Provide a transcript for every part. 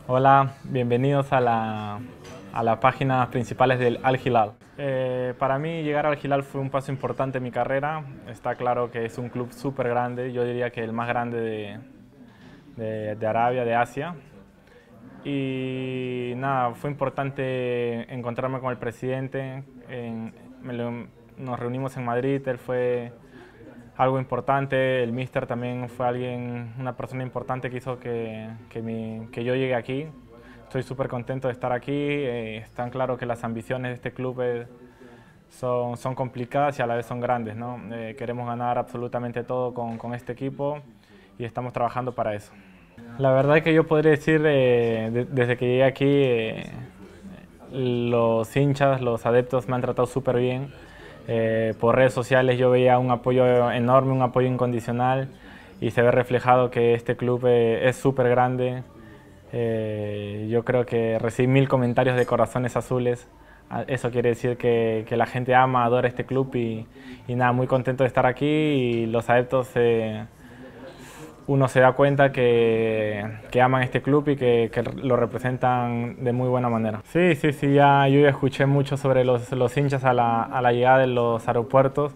Hola, bienvenidos a las páginas principales del Al Hilal. Para mí llegar al Hilal fue un paso importante en mi carrera. Está claro que es un club súper grande, yo diría que el más grande de Arabia, de Asia. Y nada, fue importante encontrarme con el presidente. Nos reunimos en Madrid, él fue algo importante, el míster también fue una persona importante que hizo que yo llegue aquí. Estoy súper contento de estar aquí, están claro que las ambiciones de este club son complicadas y a la vez son grandes, ¿no? Queremos ganar absolutamente todo con este equipo y estamos trabajando para eso. La verdad es que yo podría decir, desde que llegué aquí, los hinchas, los adeptos me han tratado súper bien. Por redes sociales yo veía un apoyo enorme, un apoyo incondicional y se ve reflejado que este club es súper grande. Yo creo que recibí 1000 comentarios de corazones azules. Eso quiere decir que la gente ama, adora este club y nada, muy contento de estar aquí y los adeptos uno se da cuenta que aman este club y que lo representan de muy buena manera. Sí, yo ya escuché mucho sobre los hinchas a la llegada de los aeropuertos.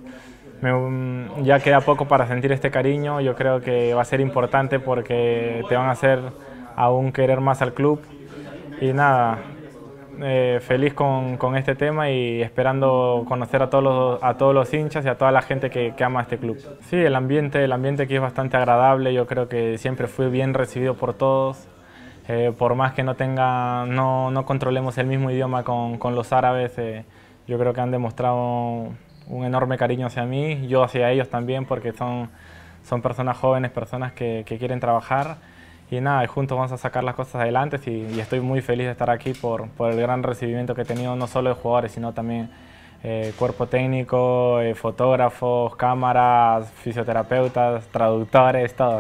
Ya queda poco para sentir este cariño, yo creo que va a ser importante porque te van a hacer aún querer más al club. Y nada, feliz con este tema y esperando conocer a todos los hinchas y a toda la gente que ama este club. Sí, el ambiente aquí es bastante agradable, yo creo que siempre fui bien recibido por todos. Por más que no controlemos el mismo idioma con los árabes, yo creo que han demostrado un enorme cariño hacia mí, yo hacia ellos también, porque son personas jóvenes, personas que quieren trabajar. Y nada, juntos vamos a sacar las cosas adelante y estoy muy feliz de estar aquí por el gran recibimiento que he tenido, no solo de jugadores, sino también cuerpo técnico, fotógrafos, cámaras, fisioterapeutas, traductores, todo.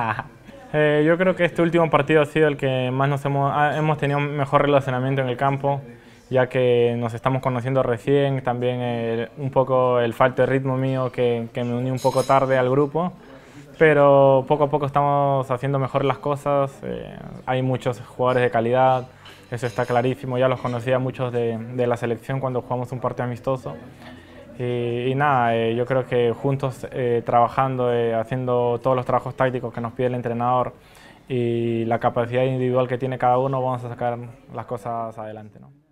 Yo creo que este último partido ha sido el que más hemos tenido un mejor relacionamiento en el campo, ya que nos estamos conociendo recién, también un poco el falto de ritmo mío que me uní un poco tarde al grupo. Pero poco a poco estamos haciendo mejor las cosas, hay muchos jugadores de calidad, eso está clarísimo, ya los conocía muchos de la selección cuando jugamos un partido amistoso. Y nada, yo creo que juntos trabajando, haciendo todos los trabajos tácticos que nos pide el entrenador y la capacidad individual que tiene cada uno, vamos a sacar las cosas adelante, ¿no?